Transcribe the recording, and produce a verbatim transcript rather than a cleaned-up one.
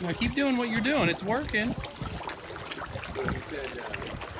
Now keep doing what you're doing. It's working. So he said, uh,